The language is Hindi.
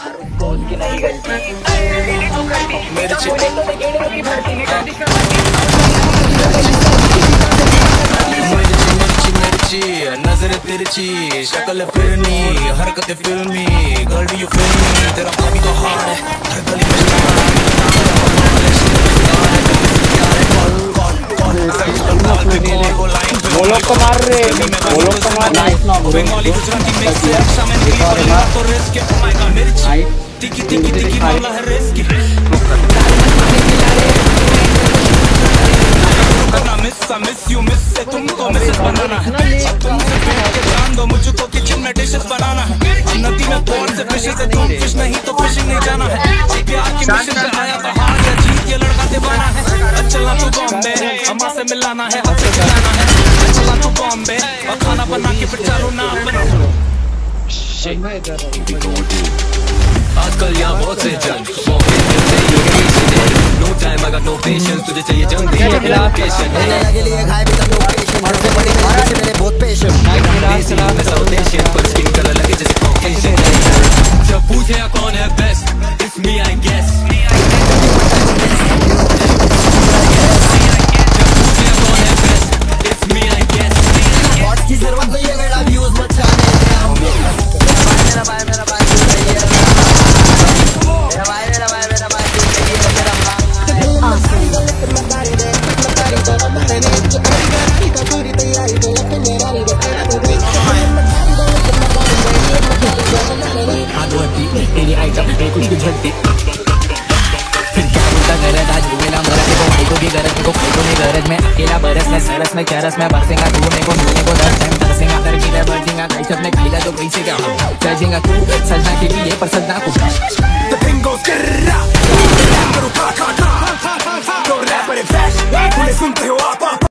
उसकी नहीं गलती नजर तिरछी शक्ल फिरनी हरकत फिल्मी girl do you feel me तेरा भाभी तो हार्ड है हर गली में वो लोग तो मार रहे वो लोग तो मार नाइस ना बंगाली गुजराती मिक्स है शामिल की बना तो रिस्क है ओ माय गॉड मिर्ची टिकी टिकी टिकी मामला है रिस्क मिस यू मिस से तुमको मिसेस बनाना है तुमसे पूछ के जान दो मुझको किचन में डिशेस बनाना है नदी में बहुत से फिशेस है तुम फिश नहीं तो फिशिंग नहीं जाना है प्यार की मिशन पे आया तो हार या जीत ये लड़का दीवाना है चलना तू बॉम्बे अम्मा से मिलाना है हाथ से खिलाना है चलना तू बॉम्बे और खाना बना के फिर चारों नाम बना आजकल यहाँ बहुत से जंग no time I got no patience तुझे चाहिए जंग लोकेशन के लिए खाए भी तो लोकेशन हर से बड़ी मेरे बहुत पेशेंट मैं साउथ एशियन पर स्किन कलर लगे जैसे कॉकेशियन जब पूछे कौन है best it's me I guess जब पूछे कौन है best it's me I guess what की जरूरत नहीं है मेरा व्यूज मचाने मेरा भाई मेरा भाई तेरी आइटम कुछ भी झलती फिर क्या बोलता गरज आज मेरा मरद को भाई को भी गरज को भाई को भी गरज में अकेला बरस में सरस में चरस में बरसेगा तू मेरे को धोने को 10 टाइम तरसेगा कर की बरसेगा कई सब ने खिला तो कैसे क्या सजेगा तू सजना के लिए पर सजना को the thing goes कररा करो खा खा खा तो रैपर है फ्लैश पुलिस सुनते हो आप